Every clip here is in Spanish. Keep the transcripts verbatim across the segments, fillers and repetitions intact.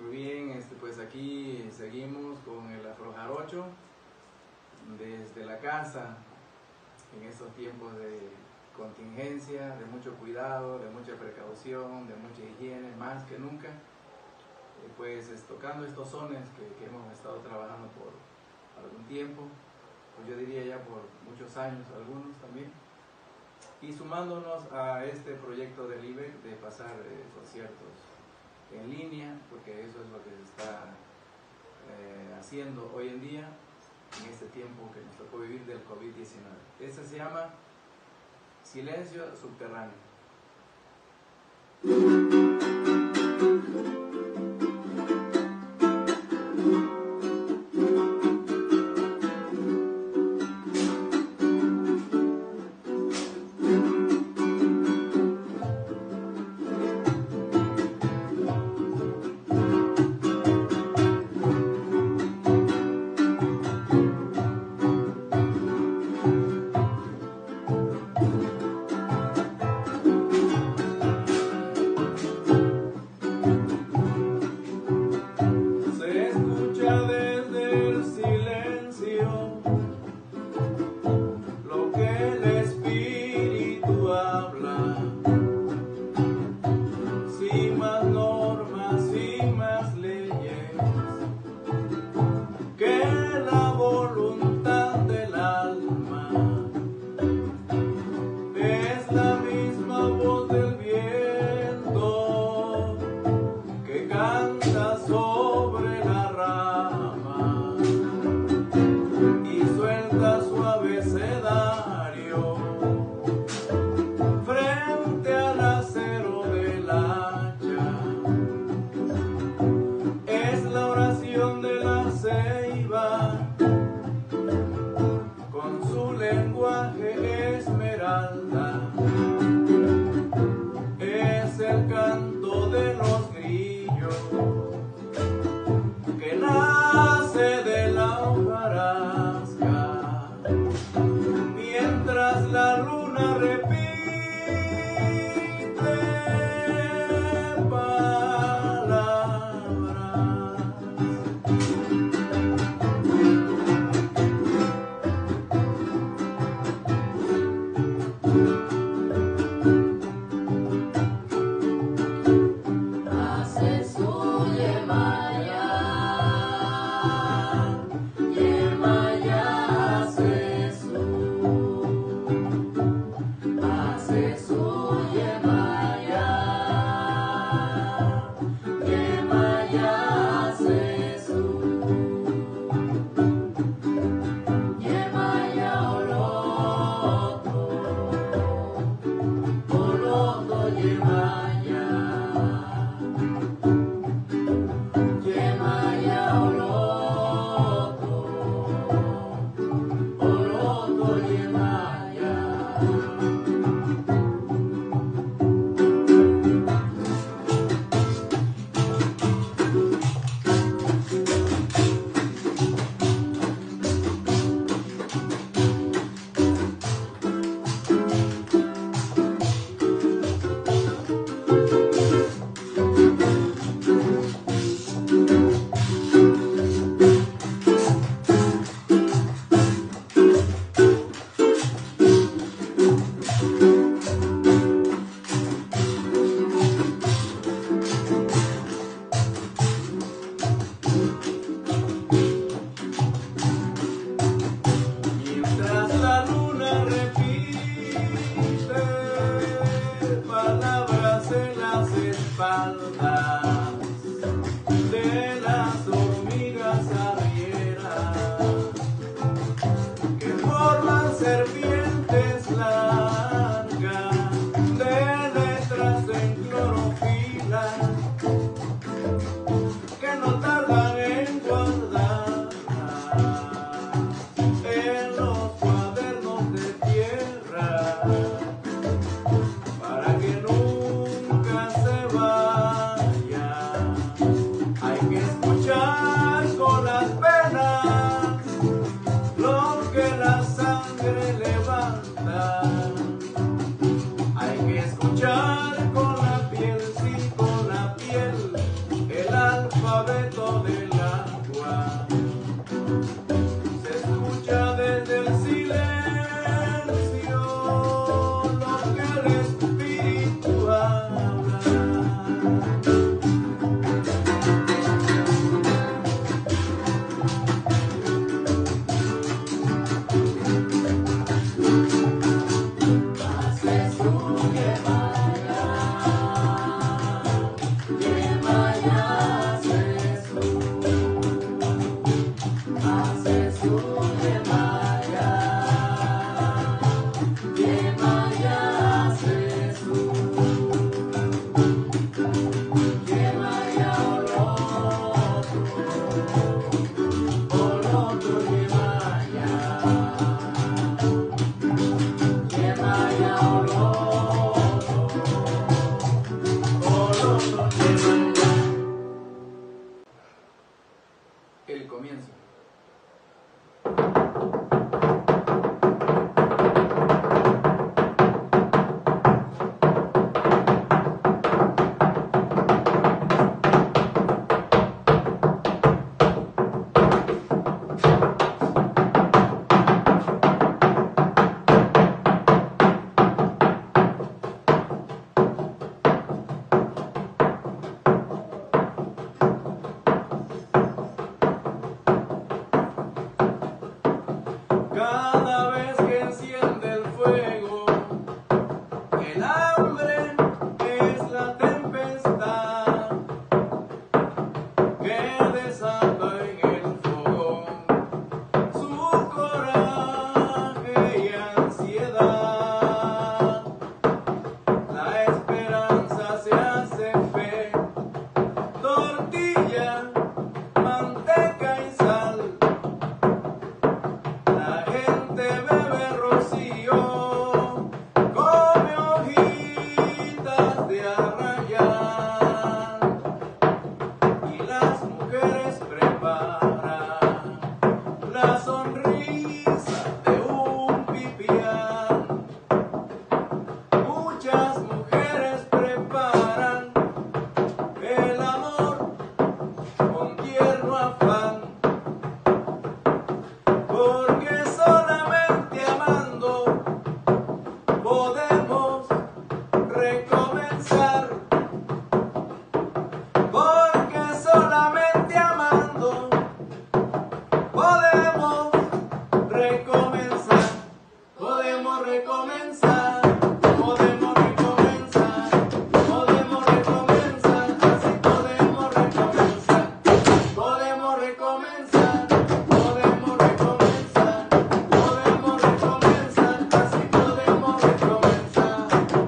Muy bien, este, pues aquí seguimos con el Afrojarocho desde la casa en estos tiempos de contingencia, de mucho cuidado, de mucha precaución, de mucha higiene, más que nunca. Eh, pues es, tocando estos sones que, que hemos estado trabajando por algún tiempo, pues yo diría ya por muchos años, algunos también, y sumándonos a este proyecto del I B E C de pasar eh, conciertos en línea, porque eso es lo que se está eh, haciendo hoy en día, en este tiempo que nos tocó vivir del COVID diecinueve. Este se llama Silencio Subterráneo. Cada vez que enciende el fuego, el hambre es la tempestad que desata en el fogón su coraje y ansiedad. La esperanza se hace fe, tortilla, manteca y sal. La gente bebe rocío, come hojitas de arrayán, y las mujeres preparan la sonrisa de un pipián. Muchas mujeres preparan el amor con tierno afán, porque solamente amando podemos recomenzar, porque solamente amando podemos recomenzar, podemos recomenzar, podemos recomenzar, podemos recomenzar, así podemos recomenzar, podemos recomenzar, podemos recomenzar, podemos recomenzar, así podemos recomenzar.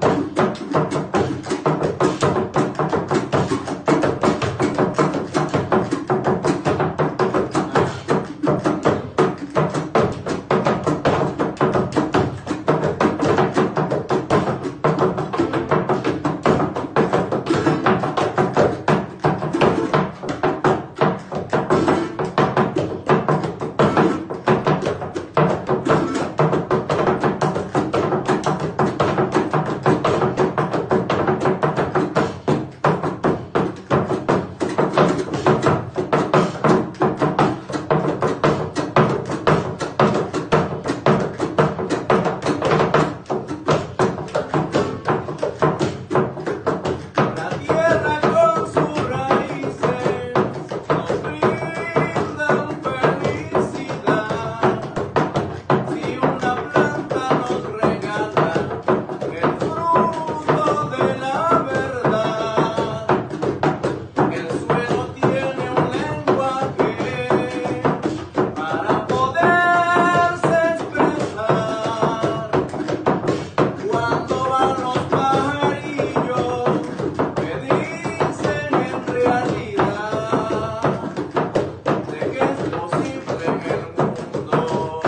La tierra con sus raíces nos brindan felicidad. Si una planta nos regala el fruto de la verdad, el suelo tiene un lenguaje para poderse expresar. Cuando van los pajarillos que dicen en realidad de que es posible en el mundo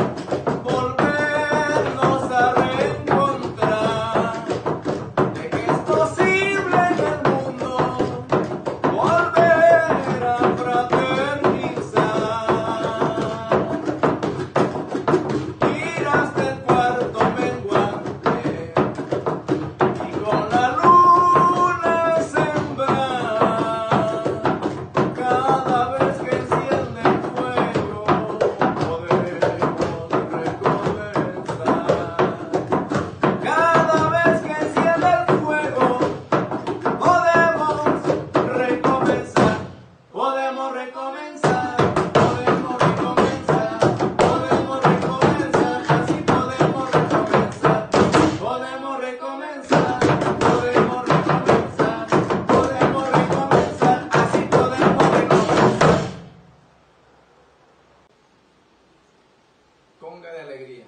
volvernos a reencontrar, de que es posible en el mundo volver a fraternizar. Giras del cuarto menguante y con la luna sembrar. Cada vez que enciende el fuego podemos recomenzar. Cada vez que enciende el fuego podemos recomenzar. Podemos recomenzar, podemos recomenzar, podemos recomenzar, así podemos recomenzar. Podemos recomenzar, podemos recomenzar, podemos recomenzar, así podemos recomenzar. Conga de alegría.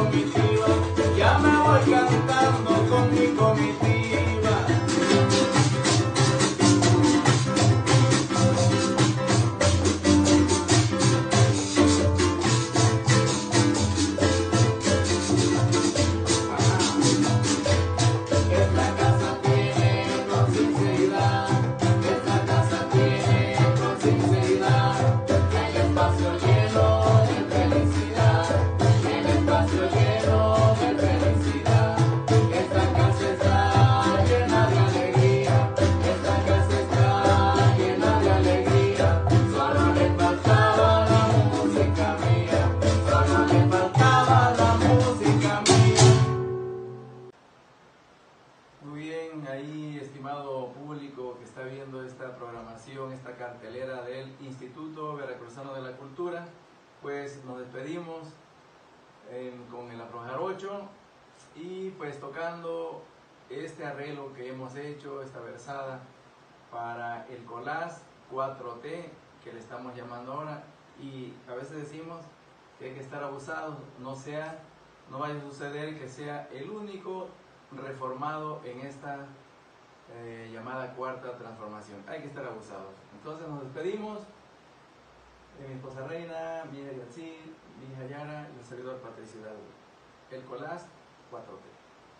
comitiva, ya me voy cantando con mi comitiva. Esta cartelera del Instituto Veracruzano de la Cultura, pues nos despedimos en, con el Afrojarocho y pues tocando este arreglo que hemos hecho, esta versada para el collage cuatro T que le estamos llamando ahora, y a veces decimos que hay que estar abusados, no sea, no vaya a suceder que sea el único reformado en esta Eh, llamada cuarta transformación. Hay que estar abusados. Entonces nos despedimos de mi esposa Reina, mi hija Yatzil, mi hija Yara y el servidor Patricio Hidalgo. El collage cuatro T.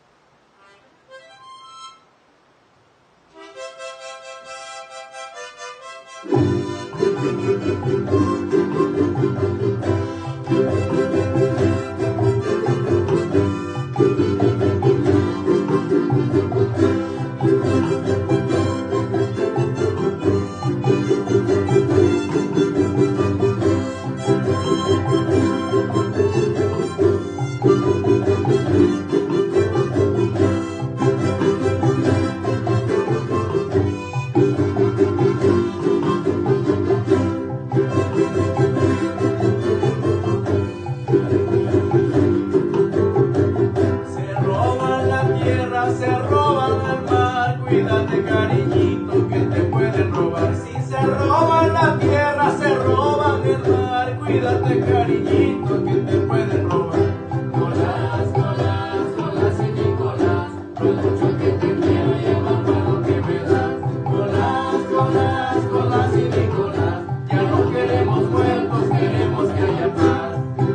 Cuídate, cariñito, que te pueden robar. Si se roban la tierra, se roban el mar. Cuídate, cariñito, que te pueden robar. Nicolás, Nicolás, Nicolás y Nicolás, lo mucho que te quiero y el malvado que me das. Nicolás, Nicolás, Nicolás y Nicolás, ya no queremos muertos, queremos que haya paz.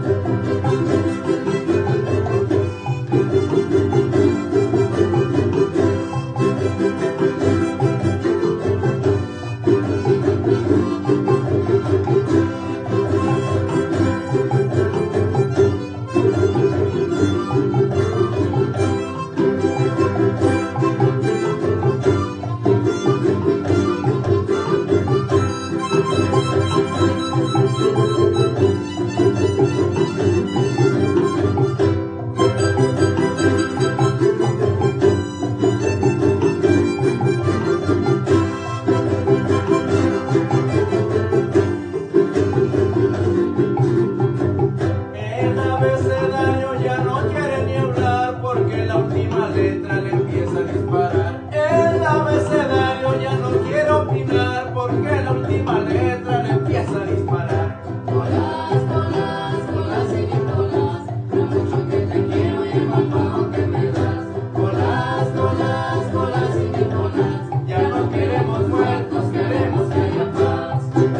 Porque la última letra le empieza a disparar. Nicolás, Nicolás, Nicolás y Nicolás, lo mucho que te quiero y el malvado que me das. Nicolás, Nicolás, Nicolás y Nicolás, ya no queremos muertos, queremos que haya paz.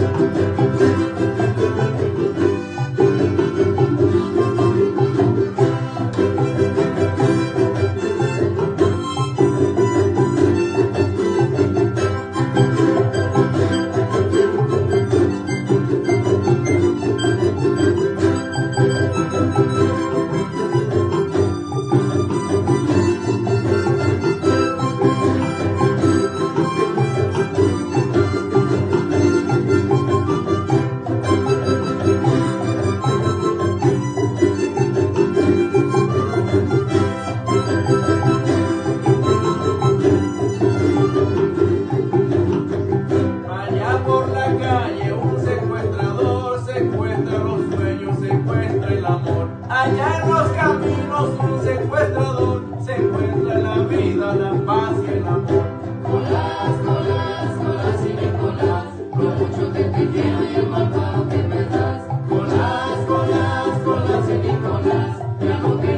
Allá en los caminos un secuestrador se encuentra la vida, la paz y el amor. Nicolás, Nicolás, Nicolás y Nicolás, lo mucho que te quiero y el malvado que me das. Nicolás, Nicolás, Nicolás y Nicolás, ya no te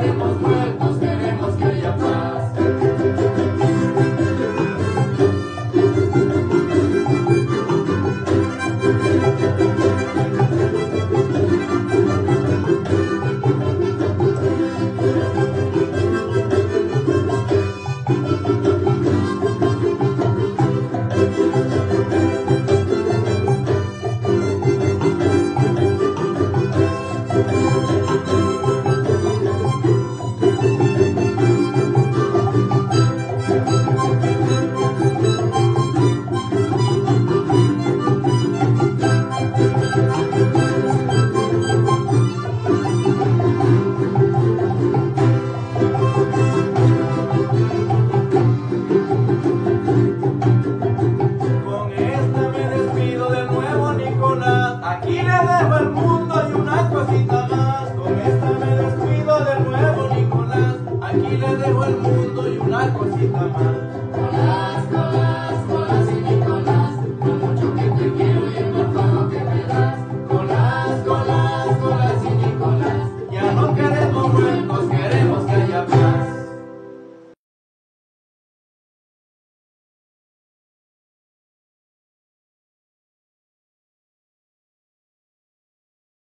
le dejo el mundo y una cosita más.